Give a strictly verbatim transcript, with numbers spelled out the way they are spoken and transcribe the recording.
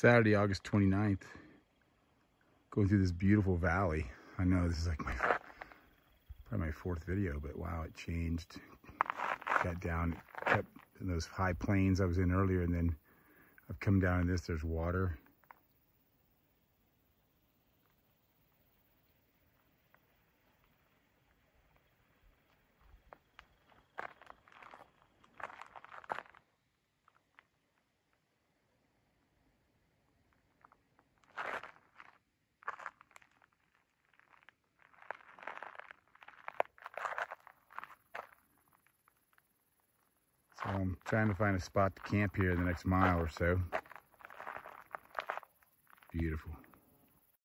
Saturday, August twenty-ninth, going through this beautiful valley. I know this is like my probably my fourth video, but wow, it changed. Got down, kept in those high plains I was in earlier, and then I've come down in this, there's water. So I'm trying to find a spot to camp here in the next mile or so. Beautiful.